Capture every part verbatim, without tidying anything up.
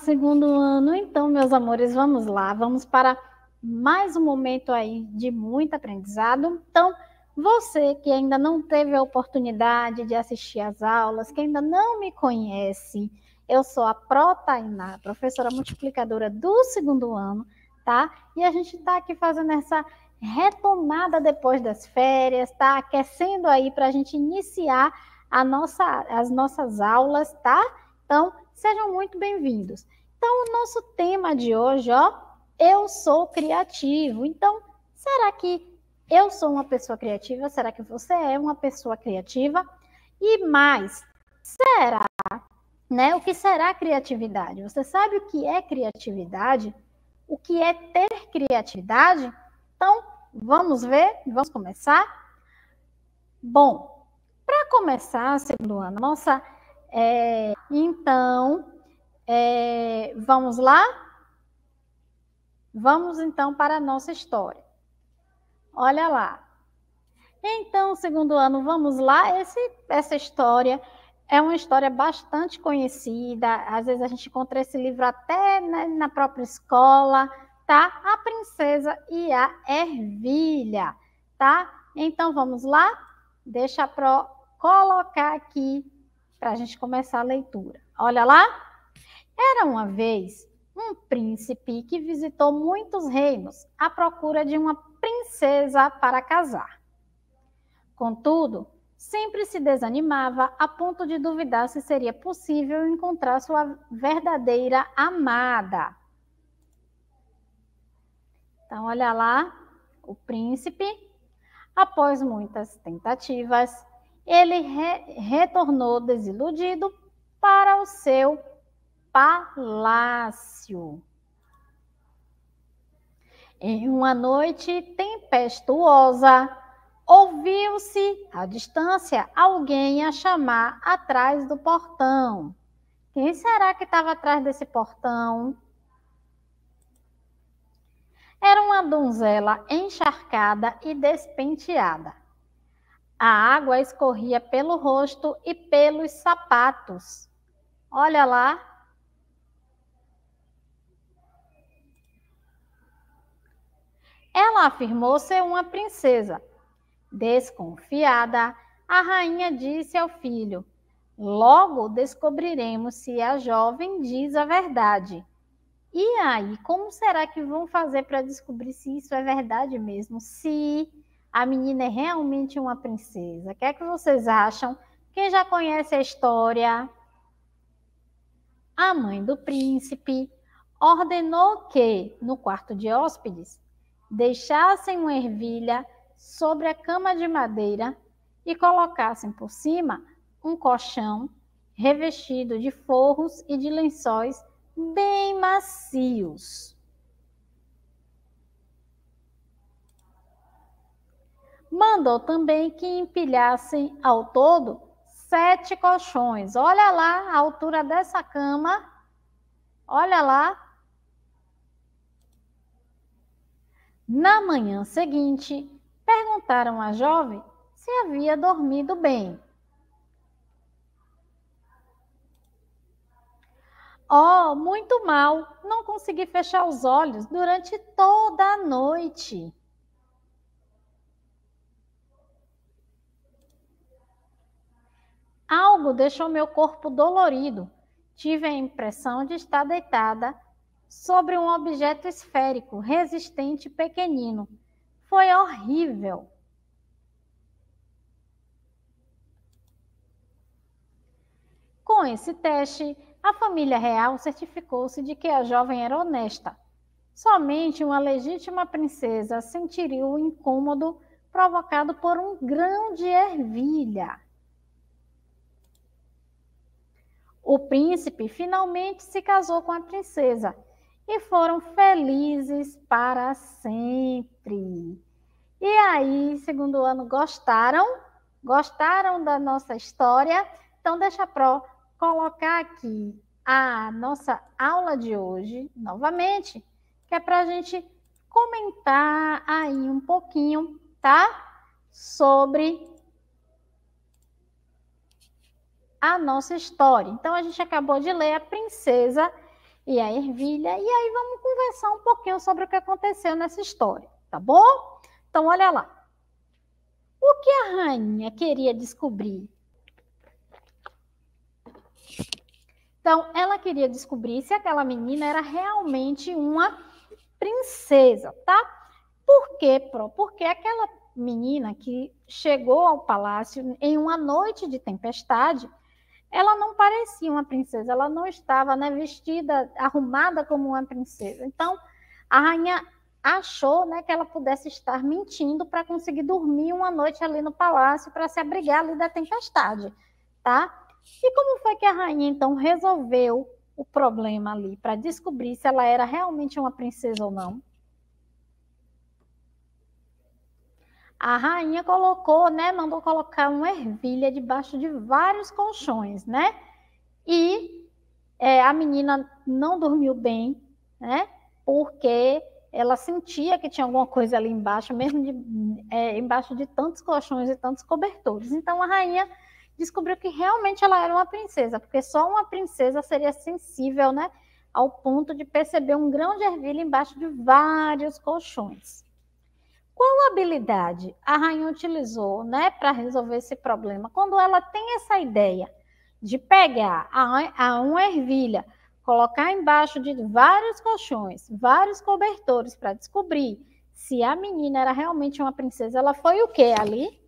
segundo ano. Então, meus amores, vamos lá. Vamos para mais um momento aí de muito aprendizado. Então, você que ainda não teve a oportunidade de assistir às aulas, que ainda não me conhece, eu sou a Pro Tainá, professora multiplicadora do segundo ano, tá? E a gente está aqui fazendo essa retomada depois das férias, tá? Aquecendo aí para a gente iniciar a nossa, as nossas aulas, tá? Então, sejam muito bem-vindos. Então, o nosso tema de hoje, ó, eu sou criativo. Então, será que eu sou uma pessoa criativa? Será que você é uma pessoa criativa? E mais, será, né? O que será criatividade? Você sabe o que é criatividade? O que é ter criatividade? Então, vamos ver? Vamos começar? Bom, para começar, segundo ano, nossa, é, então, é, vamos lá? Vamos então para a nossa história. Olha lá. Então, segundo ano, vamos lá. Esse, essa história é uma história bastante conhecida. Às vezes a gente encontra esse livro até, né, na própria escola, tá? A Princesa e a Ervilha, tá? Então, vamos lá? Deixa a Pro colocar aqui para a gente começar a leitura. Olha lá. Era uma vez um príncipe que visitou muitos reinos à procura de uma princesa para casar. Contudo, sempre se desanimava a ponto de duvidar se seria possível encontrar sua verdadeira amada. Então, olha lá, o príncipe, após muitas tentativas, ele re retornou desiludido para o seu palácio. Em uma noite tempestuosa, ouviu-se à distância alguém a chamar atrás do portão. Quem será que estava atrás desse portão? Era uma donzela encharcada e despenteada. A água escorria pelo rosto e pelos sapatos. Olha lá. Ela afirmou ser uma princesa. Desconfiada, a rainha disse ao filho: logo descobriremos se a jovem diz a verdade. E aí, como será que vão fazer para descobrir se isso é verdade mesmo? Se a menina é realmente uma princesa? O que é que vocês acham? Quem já conhece a história? A mãe do príncipe ordenou que, no quarto de hóspedes, deixassem uma ervilha sobre a cama de madeira e colocassem por cima um colchão revestido de forros e de lençóis bem macios. Mandou também que empilhassem ao todo sete colchões. Olha lá a altura dessa cama. Olha lá. Na manhã seguinte, perguntaram à jovem se havia dormido bem. Oh, muito mal, não consegui fechar os olhos durante toda a noite. Algo deixou meu corpo dolorido. Tive a impressão de estar deitada sobre um objeto esférico, resistente e pequenino. Foi horrível. Com esse teste, a família real certificou-se de que a jovem era honesta. Somente uma legítima princesa sentiria o incômodo provocado por um grão de ervilha. O príncipe finalmente se casou com a princesa e foram felizes para sempre. E aí, segundo ano, gostaram? Gostaram da nossa história? Então, deixa Pro colocar aqui a nossa aula de hoje, novamente, que é para a gente comentar aí um pouquinho, tá? Sobre a nossa história. Então, a gente acabou de ler a Princesa e a ervilha, e aí vamos conversar um pouquinho sobre o que aconteceu nessa história, tá bom? Então, olha lá. O que a rainha queria descobrir? Então, ela queria descobrir se aquela menina era realmente uma princesa, tá? Por quê, Pro? Porque aquela menina que chegou ao palácio em uma noite de tempestade, ela não parecia uma princesa, ela não estava, né, vestida, arrumada como uma princesa. Então, a rainha achou, né, que ela pudesse estar mentindo para conseguir dormir uma noite ali no palácio, para se abrigar ali da tempestade, tá? E como foi que a rainha, então, resolveu o problema ali, para descobrir se ela era realmente uma princesa ou não? A rainha colocou, né, mandou colocar uma ervilha debaixo de vários colchões, né? E é, a menina não dormiu bem, né? Porque ela sentia que tinha alguma coisa ali embaixo, mesmo de, é, embaixo de tantos colchões e tantos cobertores. Então a rainha descobriu que realmente ela era uma princesa, porque só uma princesa seria sensível, né, ao ponto de perceber um grão de ervilha embaixo de vários colchões. Qual habilidade a rainha utilizou, né, para resolver esse problema? Quando ela tem essa ideia de pegar a, a uma ervilha, colocar embaixo de vários colchões, vários cobertores, para descobrir se a menina era realmente uma princesa, ela foi o quê ali?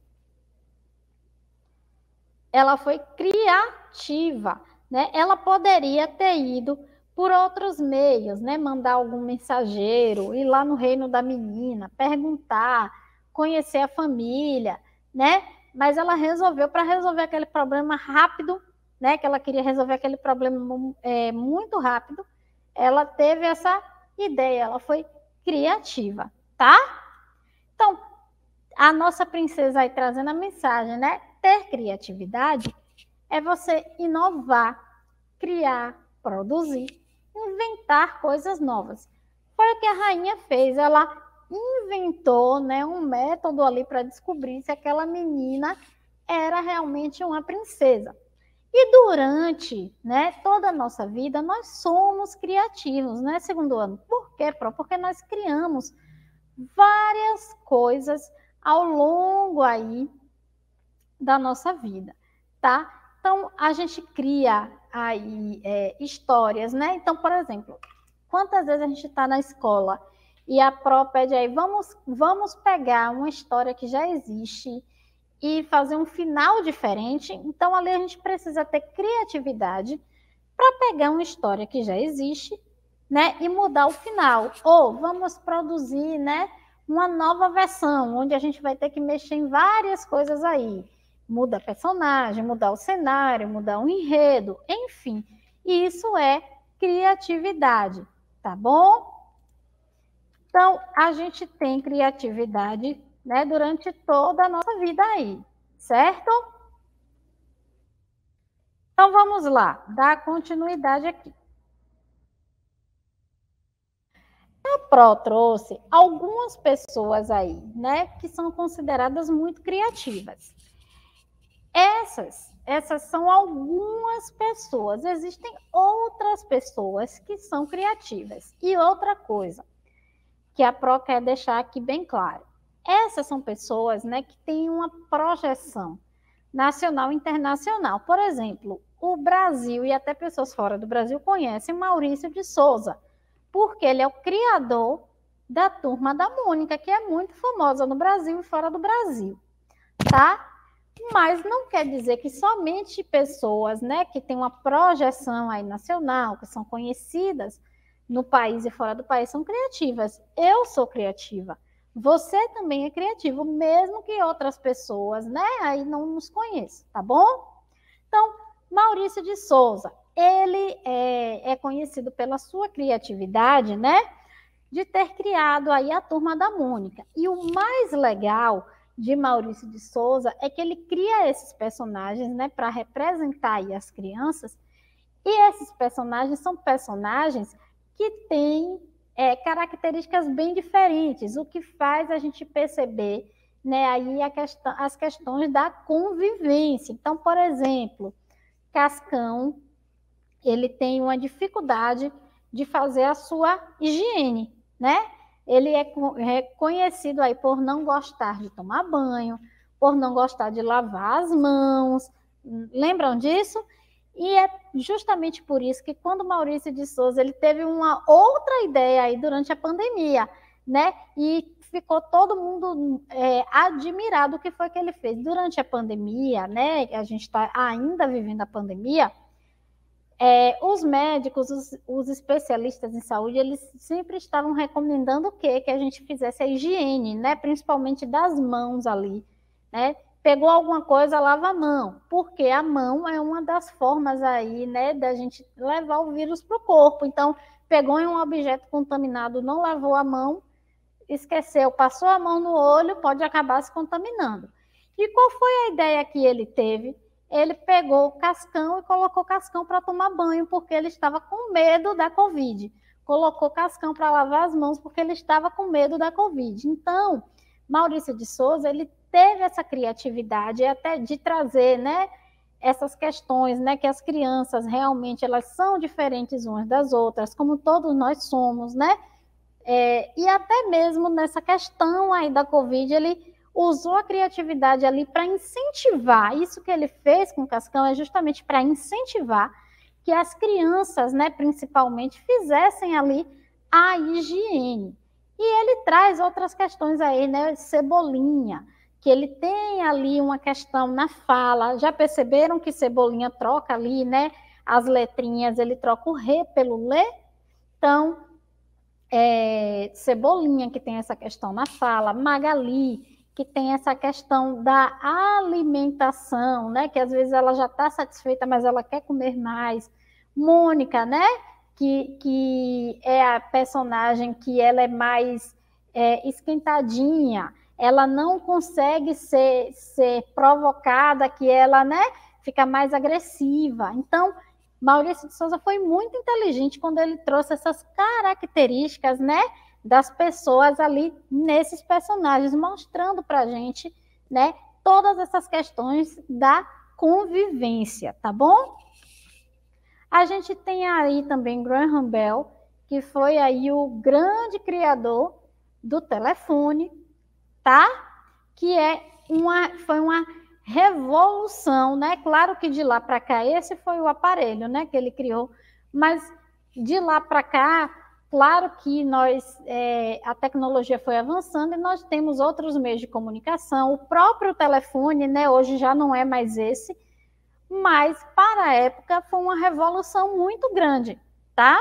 Ela foi criativa, né? Ela poderia ter ido por outros meios, né? Mandar algum mensageiro, ir lá no reino da menina, perguntar, conhecer a família, né? Mas ela resolveu, para resolver aquele problema rápido, né? Que ela queria resolver aquele problema é, muito rápido, ela teve essa ideia, ela foi criativa, tá? Então, a nossa princesa aí trazendo a mensagem, né? Ter criatividade é você inovar, criar, produzir, inventar coisas novas. Foi o que a rainha fez, ela inventou, né, um método ali para descobrir se aquela menina era realmente uma princesa. E durante, né, toda a nossa vida, nós somos criativos, né, segundo ano. Por quê, Pro? Porque nós criamos várias coisas ao longo aí da nossa vida, tá? Então, a gente cria aí é, histórias, né? Então, por exemplo, quantas vezes a gente está na escola e a pró pede aí, vamos, vamos pegar uma história que já existe e fazer um final diferente. Então, ali a gente precisa ter criatividade para pegar uma história que já existe, né? E mudar o final. Ou vamos produzir, né? Uma nova versão, onde a gente vai ter que mexer em várias coisas aí. Muda personagem, mudar o cenário, mudar o enredo, enfim. Isso é criatividade, tá bom? Então, a gente tem criatividade, né, durante toda a nossa vida aí, certo? Então, vamos lá, dar continuidade aqui. A Pro trouxe algumas pessoas aí, né, que são consideradas muito criativas. Essas, essas são algumas pessoas. Existem outras pessoas que são criativas. E outra coisa que a Pro quer deixar aqui bem claro. Essas são pessoas, né, que têm uma projeção nacional e internacional. Por exemplo, o Brasil e até pessoas fora do Brasil conhecem Maurício de Souza, porque ele é o criador da Turma da Mônica, que é muito famosa no Brasil e fora do Brasil, tá? Mas não quer dizer que somente pessoas, né, que têm uma projeção aí nacional, que são conhecidas no país e fora do país, são criativas. Eu sou criativa. Você também é criativo, mesmo que outras pessoas, né, aí não nos conheçam, tá bom? Então, Maurício de Souza, ele é, é conhecido pela sua criatividade, né, de ter criado aí a Turma da Mônica. E o mais legal de Maurício de Souza é que ele cria esses personagens, né, para representar aí as crianças, e esses personagens são personagens que têm é, características bem diferentes, o que faz a gente perceber, né, aí a questão, as questões da convivência. Então, por exemplo, Cascão, ele tem uma dificuldade de fazer a sua higiene, né? Ele é reconhecido aí por não gostar de tomar banho, por não gostar de lavar as mãos. Lembram disso? E é justamente por isso que quando Maurício de Souza ele teve uma outra ideia aí durante a pandemia, né? E ficou todo mundo é, admirado o que foi que ele fez durante a pandemia, né? A gente está ainda vivendo a pandemia. É, os médicos, os, os especialistas em saúde, eles sempre estavam recomendando o quê? Que a gente fizesse a higiene, né? Principalmente das mãos ali, né? Pegou alguma coisa, lava a mão, porque a mão é uma das formas aí, né, da gente levar o vírus para o corpo. Então, pegou em um objeto contaminado, não lavou a mão, esqueceu, passou a mão no olho, pode acabar se contaminando. E qual foi a ideia que ele teve? Ele pegou o cascão e colocou cascão para tomar banho, porque ele estava com medo da Covid. Colocou cascão para lavar as mãos, porque ele estava com medo da Covid. Então, Maurício de Souza, ele teve essa criatividade até de trazer, né, essas questões, né, que as crianças realmente elas são diferentes umas das outras, como todos nós somos, né? É, e até mesmo nessa questão aí da Covid, ele usou a criatividade ali para incentivar. Isso que ele fez com o Cascão é justamente para incentivar que as crianças, né, principalmente, fizessem ali a higiene. E ele traz outras questões aí, né, Cebolinha, que ele tem ali uma questão na fala. Já perceberam que Cebolinha troca ali, né, as letrinhas, ele troca o re pelo lê? Então, é, Cebolinha, que tem essa questão na fala, Magali, que tem essa questão da alimentação, né? Que às vezes ela já está satisfeita, mas ela quer comer mais. Mônica, né? Que, que é a personagem que ela é mais é, esquentadinha, ela não consegue ser, ser provocada, que ela, né, fica mais agressiva. Então, Maurício de Souza foi muito inteligente quando ele trouxe essas características, né, das pessoas ali nesses personagens, mostrando para a gente, né, todas essas questões da convivência, tá bom? A gente tem aí também Graham Bell, que foi aí o grande criador do telefone, tá? Que é uma, foi uma revolução, né? Claro que de lá para cá, esse foi o aparelho, né, que ele criou, mas de lá para cá, claro que nós, é, a tecnologia foi avançando e nós temos outros meios de comunicação, o próprio telefone, né, hoje já não é mais esse, mas para a época foi uma revolução muito grande, tá?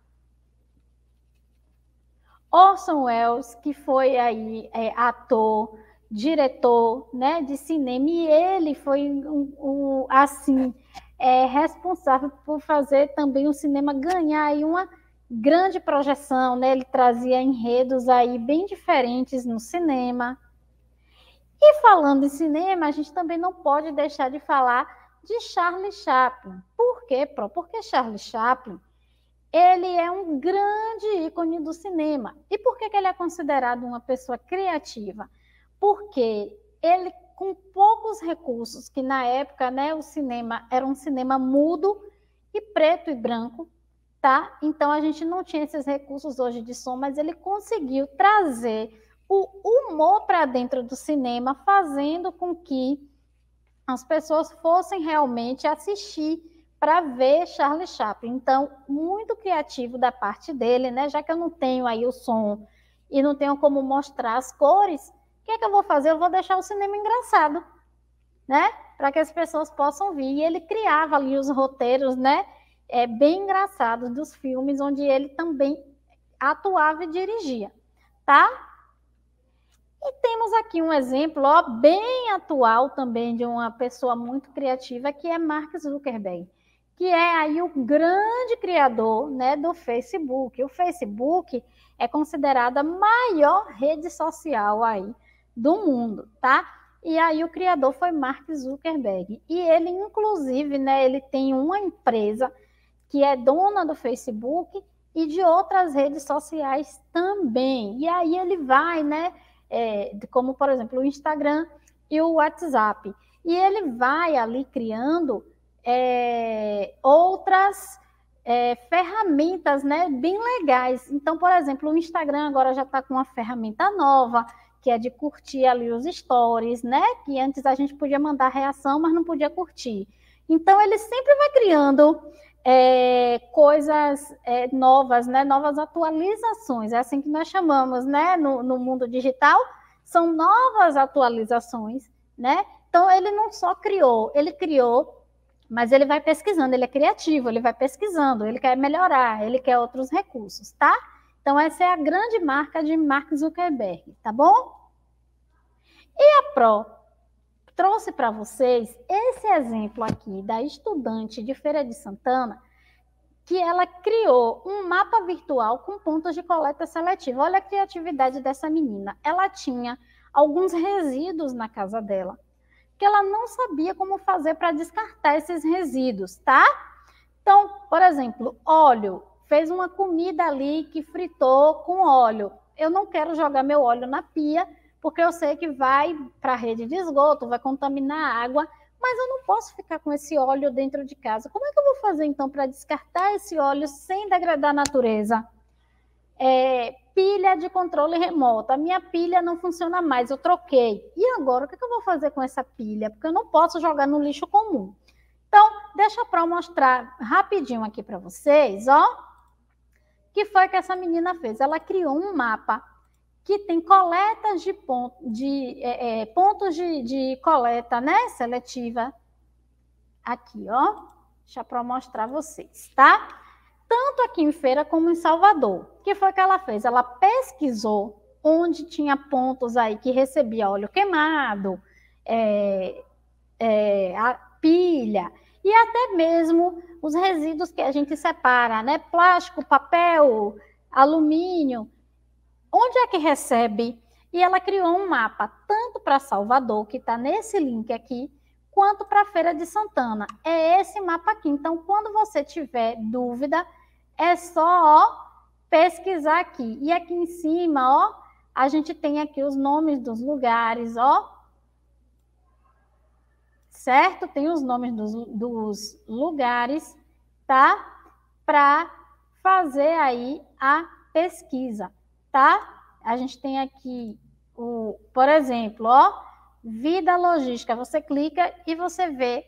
Orson Welles, que foi aí é, ator, diretor, né, de cinema, e ele foi um, um, assim é, responsável por fazer também o cinema ganhar aí uma grande projeção, né? Ele trazia enredos aí bem diferentes no cinema. E falando em cinema, a gente também não pode deixar de falar de Charlie Chaplin. Por quê, Pro? Porque Charlie Chaplin ele é um grande ícone do cinema. E por que, que ele é considerado uma pessoa criativa? Porque ele, com poucos recursos, que na época, né, o cinema era um cinema mudo e preto e branco, tá? Então a gente não tinha esses recursos hoje de som, mas ele conseguiu trazer o humor para dentro do cinema, fazendo com que as pessoas fossem realmente assistir para ver Charlie Chaplin. Então, muito criativo da parte dele, né? Já que eu não tenho aí o som e não tenho como mostrar as cores, o que é que eu vou fazer? Eu vou deixar o cinema engraçado, né? Para que as pessoas possam vir. E ele criava ali os roteiros, né? É, bem engraçados dos filmes, onde ele também atuava e dirigia, tá? E temos aqui um exemplo, ó, bem atual também de uma pessoa muito criativa, que é Mark Zuckerberg, que é aí o grande criador, né, do Facebook. O Facebook é considerada a maior rede social aí do mundo, tá? E aí o criador foi Mark Zuckerberg. E ele, inclusive, né, ele tem uma empresa que é dona do Facebook e de outras redes sociais também. E aí ele vai, né, é, como, por exemplo, o Instagram e o WhatsApp. E ele vai ali criando É, outras é, ferramentas, né, bem legais. Então, por exemplo, o Instagram agora já está com uma ferramenta nova, que é de curtir ali os stories, né? Que antes a gente podia mandar reação, mas não podia curtir. Então, ele sempre vai criando é, coisas é, novas, né? Novas atualizações, é assim que nós chamamos, né? No, no mundo digital, são novas atualizações, né? Então, ele não só criou, ele criou, mas ele vai pesquisando, ele é criativo, ele vai pesquisando, ele quer melhorar, ele quer outros recursos, tá? Então, essa é a grande marca de Mark Zuckerberg, tá bom? E a Pro trouxe para vocês esse exemplo aqui da estudante de Feira de Santana, que ela criou um mapa virtual com pontos de coleta seletiva. Olha a criatividade dessa menina. Ela tinha alguns resíduos na casa dela, que ela não sabia como fazer para descartar esses resíduos, tá? Então, por exemplo, óleo. Fez uma comida ali que fritou com óleo. Eu não quero jogar meu óleo na pia, porque eu sei que vai para a rede de esgoto, vai contaminar a água, mas eu não posso ficar com esse óleo dentro de casa. Como é que eu vou fazer, então, para descartar esse óleo sem degradar a natureza? É, pilha de controle remoto. A minha pilha não funciona mais, eu troquei. E agora, o que eu vou fazer com essa pilha? Porque eu não posso jogar no lixo comum. Então, deixa eu mostrar rapidinho aqui para vocês, ó. O que foi que essa menina fez? Ela criou um mapa que tem coletas de, ponto, de é, é, pontos de, de coleta, né, seletiva. Aqui, ó. Deixa eu mostrar vocês, tá? Tanto aqui em Feira como em Salvador. O que foi que ela fez? Ela pesquisou onde tinha pontos aí que recebia óleo queimado, é, é, a pilha, e até mesmo os resíduos que a gente separa, né? Plástico, papel, alumínio. Onde é que recebe? E ela criou um mapa, tanto para Salvador, que está nesse link aqui, quanto para a Feira de Santana. É esse mapa aqui. Então, quando você tiver dúvida, é só ó, pesquisar aqui. E aqui em cima, ó, a gente tem aqui os nomes dos lugares, ó. Certo? Tem os nomes dos, dos lugares, tá? Para fazer aí a pesquisa, tá? A gente tem aqui, o, por exemplo, ó, Vida Logística. Você clica e você vê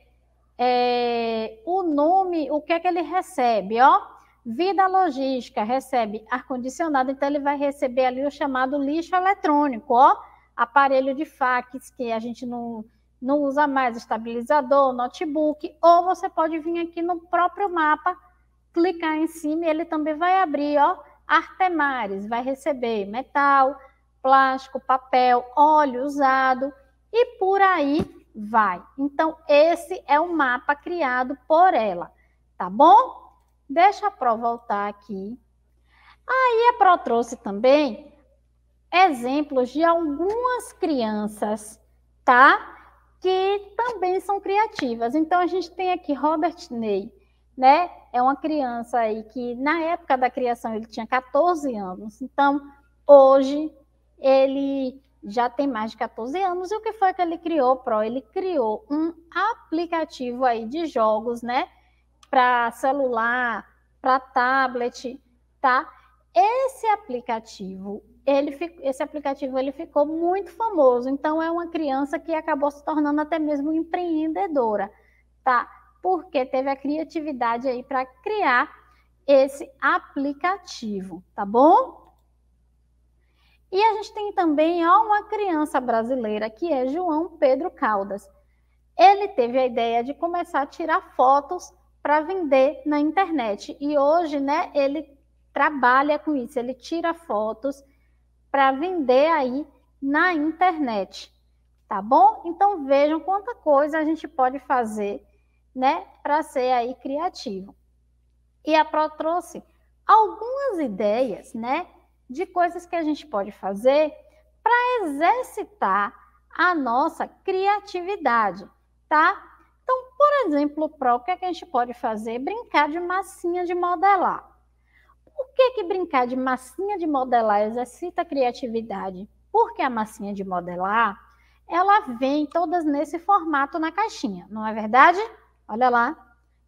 é, o nome, o que é que ele recebe, ó. Vida Logística recebe ar-condicionado, então ele vai receber ali o chamado lixo eletrônico, ó. Aparelho de fax, que a gente não... não usa mais estabilizador, notebook, ou você pode vir aqui no próprio mapa, clicar em cima e ele também vai abrir, ó, Artemares, vai receber metal, plástico, papel, óleo usado e por aí vai. Então, esse é o mapa criado por ela, tá bom? Deixa a Pro voltar aqui. Aí a Pro trouxe também exemplos de algumas crianças, tá? Que também são criativas. Então, a gente tem aqui Robert Ney, né? É uma criança aí que, na época da criação, ele tinha quatorze anos. Então, hoje, ele já tem mais de quatorze anos. E o que foi que ele criou, Pro? Ele criou um aplicativo aí de jogos, né? Para celular, para tablet, tá? Esse aplicativo... Ele, esse aplicativo ele ficou muito famoso, então é uma criança que acabou se tornando até mesmo empreendedora, tá? Porque teve a criatividade aí para criar esse aplicativo, tá bom? E a gente tem também ó, uma criança brasileira que é João Pedro Caldas. Ele teve a ideia de começar a tirar fotos para vender na internet e hoje, né, ele trabalha com isso, ele tira fotos para vender aí na internet, tá bom? Então vejam quanta coisa a gente pode fazer, né, para ser aí criativo. E a Pro trouxe algumas ideias, né, de coisas que a gente pode fazer para exercitar a nossa criatividade, tá? Então, por exemplo, Pro, o que, é que a gente pode fazer? Brincar de massinha de modelar. Por que, que brincar de massinha de modelar exercita a criatividade? Porque a massinha de modelar, ela vem todas nesse formato na caixinha, não é verdade? Olha lá.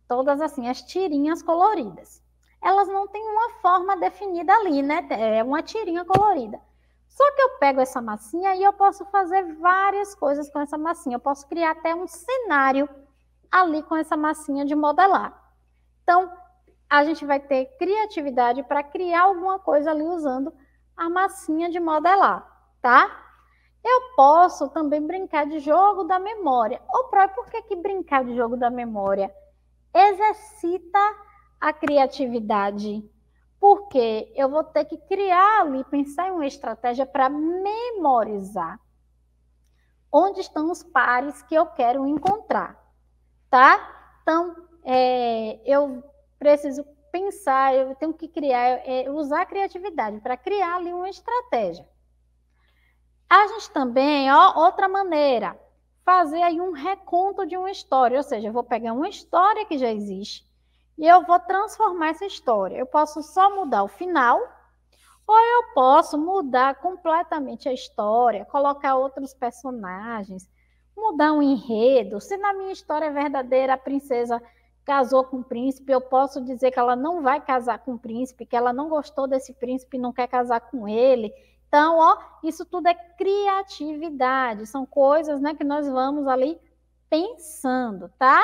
Todas assim, as tirinhas coloridas. Elas não têm uma forma definida ali, né? É uma tirinha colorida. Só que eu pego essa massinha e eu posso fazer várias coisas com essa massinha. Eu posso criar até um cenário ali com essa massinha de modelar. Então, a gente vai ter criatividade para criar alguma coisa ali usando a massinha de modelar, tá? Eu posso também brincar de jogo da memória. Ô, Pró, por que que brincar de jogo da memória exercita a criatividade? Porque eu vou ter que criar ali, pensar em uma estratégia para memorizar onde estão os pares que eu quero encontrar, tá? Então, é, eu preciso pensar, eu tenho que criar, é, usar a criatividade para criar ali uma estratégia. A gente também, ó, outra maneira, fazer aí um reconto de uma história, ou seja, eu vou pegar uma história que já existe e eu vou transformar essa história. Eu posso só mudar o final, ou eu posso mudar completamente a história, colocar outros personagens, mudar um enredo. Se na minha história verdadeira a princesa casou com o príncipe, eu posso dizer que ela não vai casar com o príncipe, que ela não gostou desse príncipe e não quer casar com ele. Então, ó, isso tudo é criatividade, são coisas, né, que nós vamos ali pensando, tá?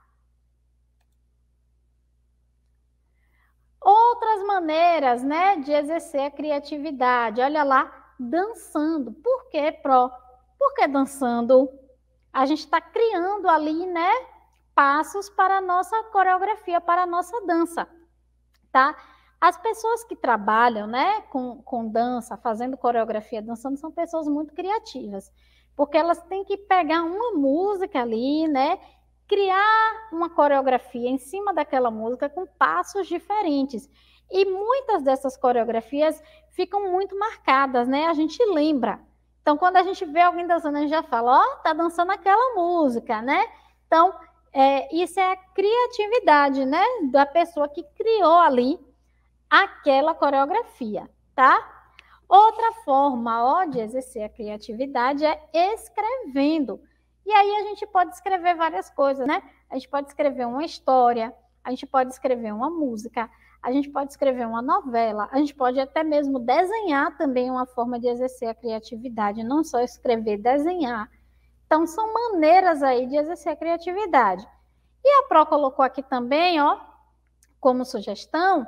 Outras maneiras, né, de exercer a criatividade, olha lá, dançando. Por quê, Pró? Por que dançando? A gente está criando ali, né, passos para a nossa coreografia, para a nossa dança, tá? As pessoas que trabalham, né, com, com dança, fazendo coreografia, dançando, são pessoas muito criativas, porque elas têm que pegar uma música ali, né, criar uma coreografia em cima daquela música com passos diferentes. E muitas dessas coreografias ficam muito marcadas, né? A gente lembra. Então, quando a gente vê alguém dançando, a gente já fala, ó, oh, tá dançando aquela música, né? Então, é, isso é a criatividade, né? Da pessoa que criou ali aquela coreografia, tá? Outra forma, ó, de exercer a criatividade é escrevendo. E aí a gente pode escrever várias coisas, né? A gente pode escrever uma história, a gente pode escrever uma música, a gente pode escrever uma novela, a gente pode até mesmo desenhar também, uma forma de exercer a criatividade, não só escrever, desenhar. Então, são maneiras aí de exercer a criatividade. E a Pró colocou aqui também, ó, como sugestão,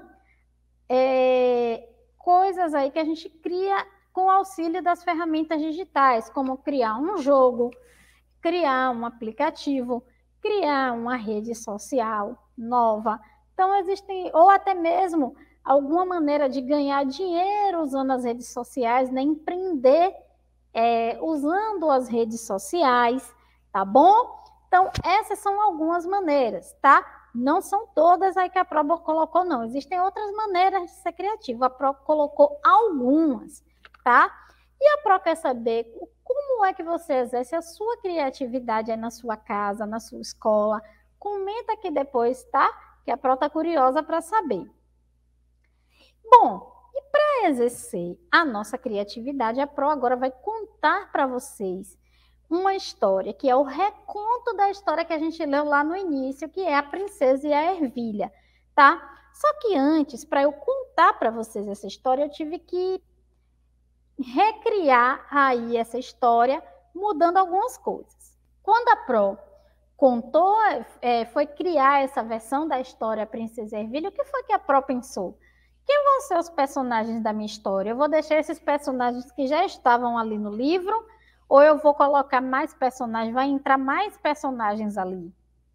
é, coisas aí que a gente cria com o auxílio das ferramentas digitais, como criar um jogo, criar um aplicativo, criar uma rede social nova. Então, existem, ou até mesmo alguma maneira de ganhar dinheiro usando as redes sociais, né? Empreender é, usando as redes sociais, tá bom? Então, essas são algumas maneiras, tá? Não são todas aí que a Pró colocou, não. Existem outras maneiras de ser criativo. A Pró colocou algumas, tá? E a Pró quer saber como é que você exerce a sua criatividade aí na sua casa, na sua escola. Comenta aqui depois, tá? Que a Pró está curiosa para saber. Bom, e para exercer a nossa criatividade, a Pró agora vai contar para vocês uma história, que é o reconto da história que a gente leu lá no início, que é a Princesa e a Ervilha, tá? Só que antes, para eu contar para vocês essa história, eu tive que recriar aí essa história, mudando algumas coisas. Quando a Pró contou, é, foi criar essa versão da história Princesa e Ervilha, o que foi que a Pró pensou? Quem vão ser os personagens da minha história? Eu vou deixar esses personagens que já estavam ali no livro, ou eu vou colocar mais personagens, vai entrar mais personagens ali?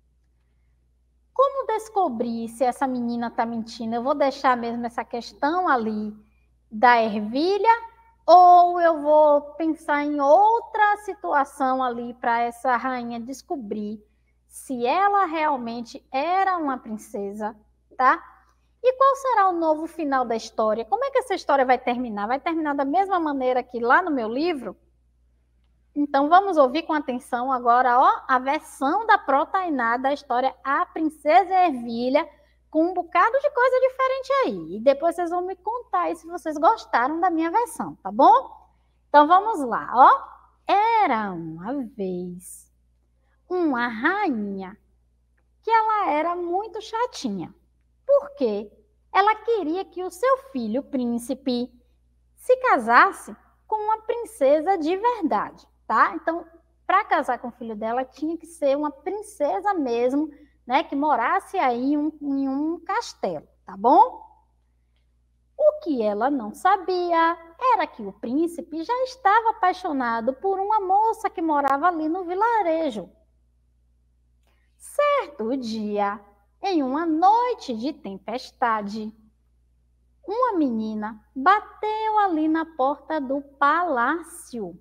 Como descobrir se essa menina está mentindo? Eu vou deixar mesmo essa questão ali da ervilha, ou eu vou pensar em outra situação ali para essa rainha descobrir se ela realmente era uma princesa, tá? E qual será o novo final da história? Como é que essa história vai terminar? Vai terminar da mesma maneira que lá no meu livro? Então, vamos ouvir com atenção agora, ó, a versão da Pró Tainá da história A Princesa Ervilha, com um bocado de coisa diferente aí. E depois vocês vão me contar aí se vocês gostaram da minha versão, tá bom? Então, vamos lá, ó. Era uma vez uma rainha que ela era muito chatinha. Por quê? Ela queria que o seu filho, o príncipe, se casasse com uma princesa de verdade, tá? Então, para casar com o filho dela, tinha que ser uma princesa mesmo, né? Que morasse aí em um, em um castelo, tá bom? O que ela não sabia era que o príncipe já estava apaixonado por uma moça que morava ali no vilarejo. Certo dia, em uma noite de tempestade, uma menina bateu ali na porta do palácio.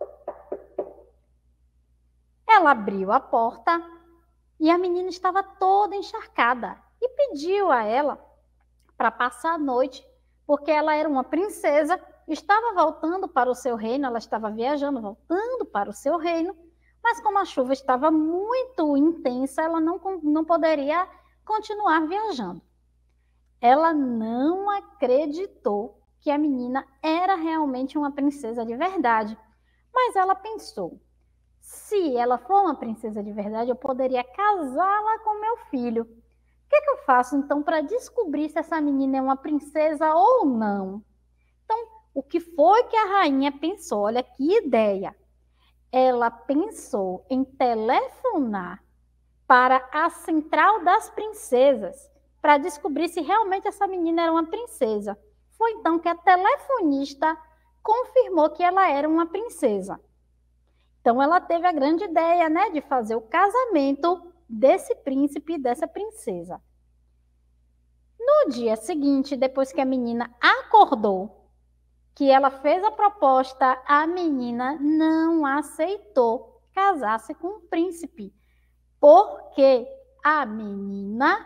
Ela abriu a porta e a menina estava toda encharcada e pediu a ela para passar a noite, porque ela era uma princesa, estava voltando para o seu reino, ela estava viajando, voltando para o seu reino, mas como a chuva estava muito intensa, ela não, não poderia continuar viajando. Ela não acreditou que a menina era realmente uma princesa de verdade, mas ela pensou, se ela for uma princesa de verdade, eu poderia casá-la com meu filho. O que, é que eu faço, então, para descobrir se essa menina é uma princesa ou não? Então, o que foi que a rainha pensou? Olha que ideia! Ela pensou em telefonar para a Central das Princesas para descobrir se realmente essa menina era uma princesa. Foi então que a telefonista confirmou que ela era uma princesa. Então, ela teve a grande ideia, né, de fazer o casamento desse príncipe e dessa princesa. No dia seguinte, depois que a menina acordou, que ela fez a proposta, a menina não aceitou casar-se com o príncipe, porque a menina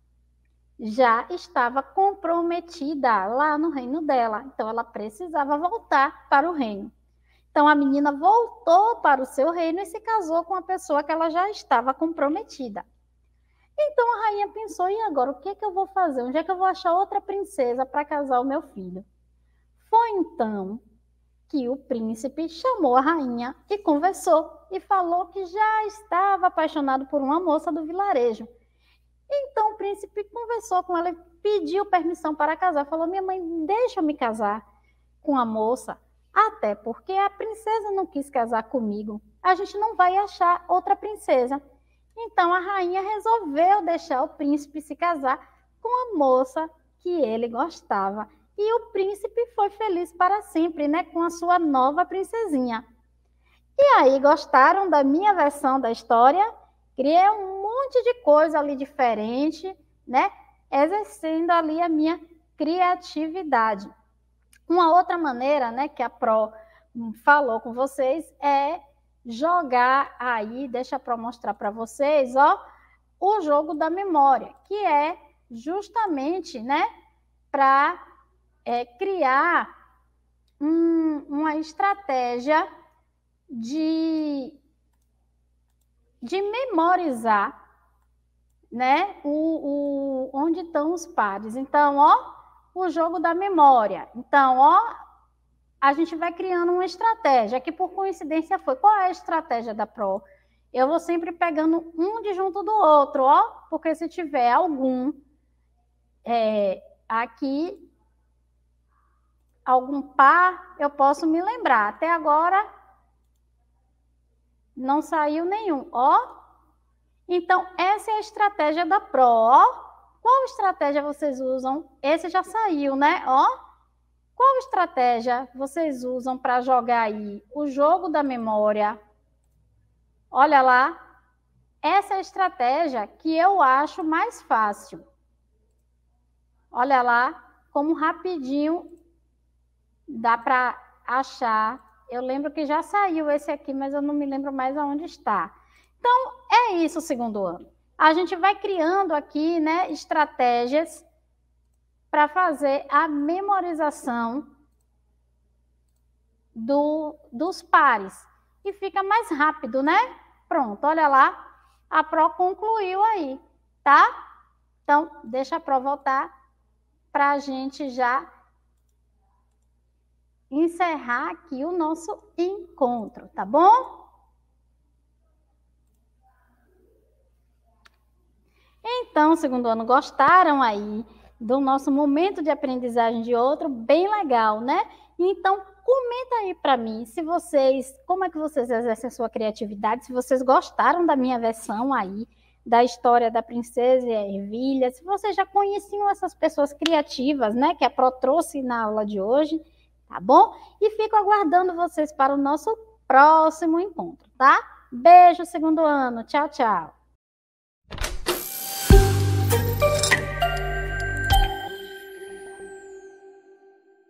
já estava comprometida lá no reino dela. Então, ela precisava voltar para o reino. Então, a menina voltou para o seu reino e se casou com a pessoa que ela já estava comprometida. Então, a rainha pensou, e agora, o que é que eu vou fazer? Onde é que eu vou achar outra princesa para casar o meu filho? Foi então que o príncipe chamou a rainha e conversou, e falou que já estava apaixonado por uma moça do vilarejo. Então, o príncipe conversou com ela e pediu permissão para casar. Falou, minha mãe, deixa eu me casar com a moça, até porque a princesa não quis casar comigo. A gente não vai achar outra princesa. Então, a rainha resolveu deixar o príncipe se casar com a moça que ele gostava. E o príncipe foi feliz para sempre, né, com a sua nova princesinha. E aí, gostaram da minha versão da história? Criei um monte de coisa ali diferente, né, exercendo ali a minha criatividade. Uma outra maneira, né, que a Pro falou com vocês é jogar aí, deixa a Pro mostrar para vocês, ó, o jogo da memória, que é justamente, né, para é, criar um, uma estratégia de, de memorizar, né, o, o, onde estão os pares. Então, ó, o jogo da memória. Então, ó, a gente vai criando uma estratégia, que por coincidência foi. Qual é a estratégia da Pro? Eu vou sempre pegando um de junto do outro, ó, porque se tiver algum é, aqui, algum par, eu posso me lembrar. Até agora, não saiu nenhum, ó. Então, essa é a estratégia da Pro, ó. Qual estratégia vocês usam? Esse já saiu, né? Ó, qual estratégia vocês usam para jogar aí o jogo da memória? Olha lá, essa é a estratégia que eu acho mais fácil. Olha lá, como rapidinho dá para achar. Eu lembro que já saiu esse aqui, mas eu não me lembro mais aonde está. Então, é isso o segundo ano. A gente vai criando aqui, né, estratégias para fazer a memorização do, dos pares. E fica mais rápido, né? Pronto, olha lá, a Pro concluiu aí, tá? Então, deixa a Pro voltar para a gente já encerrar aqui o nosso encontro, tá bom? Então, segundo ano, gostaram aí do nosso momento de aprendizagem de outro? Bem legal, né? Então, comenta aí para mim se vocês, como é que vocês exercem a sua criatividade, se vocês gostaram da minha versão aí, da história da princesa e a ervilha, se vocês já conheciam essas pessoas criativas, né, que a Pro trouxe na aula de hoje, tá bom? E fico aguardando vocês para o nosso próximo encontro, tá? Beijo, segundo ano. Tchau, tchau.